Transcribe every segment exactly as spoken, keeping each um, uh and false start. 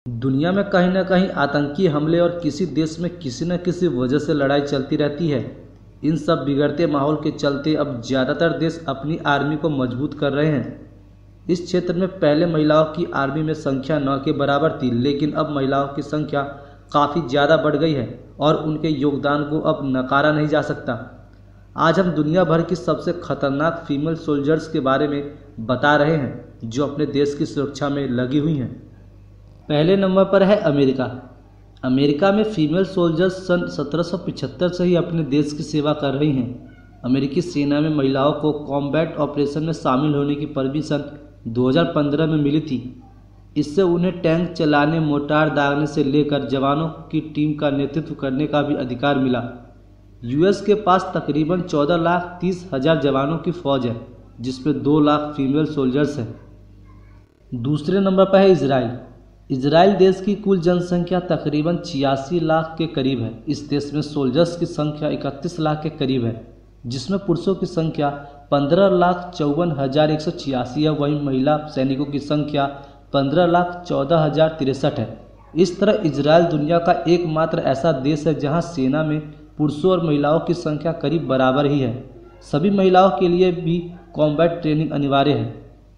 दुनिया में कहीं ना कहीं आतंकी हमले और किसी देश में किसी न किसी वजह से लड़ाई चलती रहती है। इन सब बिगड़ते माहौल के चलते अब ज़्यादातर देश अपनी आर्मी को मजबूत कर रहे हैं। इस क्षेत्र में पहले महिलाओं की आर्मी में संख्या न के बराबर थी, लेकिन अब महिलाओं की संख्या काफ़ी ज़्यादा बढ़ गई है और उनके योगदान को अब नकारा नहीं जा सकता। आज हम दुनिया भर की सबसे खतरनाक फीमेल सोल्जर्स के बारे में बता रहे हैं, जो अपने देश की सुरक्षा में लगी हुई हैं। पहले नंबर पर है अमेरिका। अमेरिका में फीमेल सोल्जर्स सन सत्रह सौ पचहत्तर से ही अपने देश की सेवा कर रही हैं। अमेरिकी सेना में महिलाओं को कॉम्बैट ऑपरेशन में शामिल होने की परमिशन दो हज़ार पंद्रह में मिली थी। इससे उन्हें टैंक चलाने, मोर्टार दागने से लेकर जवानों की टीम का नेतृत्व करने का भी अधिकार मिला। यूएस के पास तकरीबन चौदह लाख तीस हजार जवानों की फौज है, जिसमें दो लाख फीमेल सोल्जर्स हैं। दूसरे नंबर पर है इजराइल। इजराइल देश की कुल जनसंख्या तकरीबन छियासी लाख के करीब है। इस देश में सोल्जर्स की संख्या इकतीस लाख के करीब है, जिसमें पुरुषों की संख्या पंद्रह लाख चौवन हजार एक सौ छियासी है। वहीं महिला सैनिकों की संख्या पंद्रह लाख चौदह हजार तिरसठ है। इस तरह इजराइल दुनिया का एकमात्र ऐसा देश है जहां सेना में पुरुषों और महिलाओं की संख्या करीब बराबर ही है। सभी महिलाओं के लिए भी कॉम्बैट ट्रेनिंग अनिवार्य है।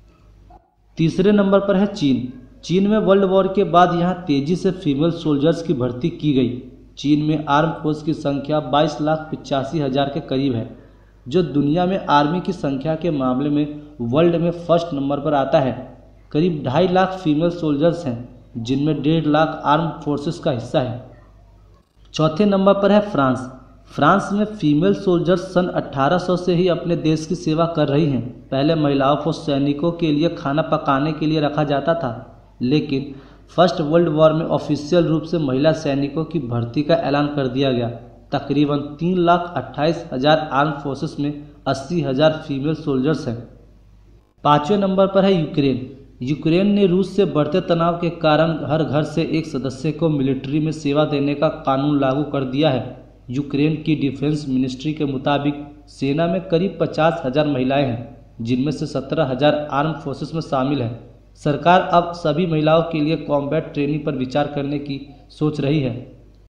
तीसरे नंबर पर है चीन। चीन में वर्ल्ड वॉर के बाद यहां तेजी से फीमेल सोल्जर्स की भर्ती की गई। चीन में आर्म फोर्स की संख्या बाईस लाख पिचासी हजार के करीब है, जो दुनिया में आर्मी की संख्या के मामले में वर्ल्ड में फर्स्ट नंबर पर आता है। करीब ढाई लाख फीमेल सोल्जर्स हैं, जिनमें डेढ़ लाख आर्म फोर्सेस का हिस्सा है। चौथे नंबर पर है फ्रांस। फ्रांस में फीमेल सोल्जर्स सन अठारह सौ से ही अपने देश की सेवा कर रही हैं। पहले महिलाओं को सैनिकों के लिए खाना पकाने के लिए रखा जाता था, लेकिन फर्स्ट वर्ल्ड वॉर में ऑफिशियल रूप से महिला सैनिकों की भर्ती का ऐलान कर दिया गया। तकरीबन तीन लाख अट्ठाईस हजार आर्म फोर्सेस में अस्सी हजार फीमेल सोल्जर्स हैं। पाँचवें नंबर पर है यूक्रेन। यूक्रेन ने रूस से बढ़ते तनाव के कारण हर घर से एक सदस्य को मिलिट्री में सेवा देने का कानून लागू कर दिया है। यूक्रेन की डिफेंस मिनिस्ट्री के मुताबिक सेना में करीब पचास हजार महिलाएं हैं, जिनमें से सत्रह हजार आर्म फोर्सेस में शामिल हैं। सरकार अब सभी महिलाओं के लिए कॉम्बैट ट्रेनिंग पर विचार करने की सोच रही है।